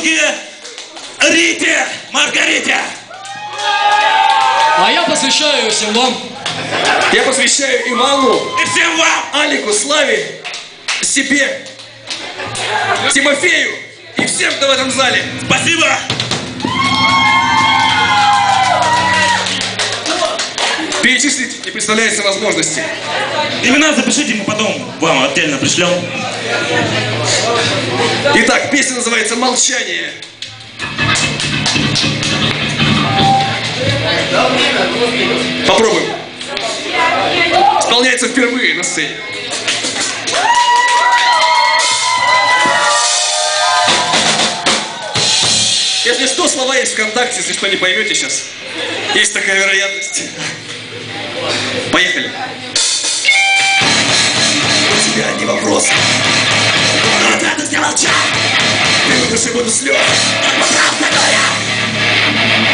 подруге Рите Маргарите. А я посвящаю всем вам. Я посвящаю Ималу, И всем вам. Алику, Славе, себе, Тимофею и всем, кто в этом зале. Спасибо. Перечислить не представляется возможности. Имена запишите, мы потом вам отдельно пришлем. Итак, песня называется «Молчание». Попробуем. Исполняется впервые на сцене. Если что, слова есть ВКонтакте, если что не поймете сейчас. Есть такая вероятность. Поехали. У тебя не вопрос. Но ответы все молчат. И в душе буду слез. Правда говоря.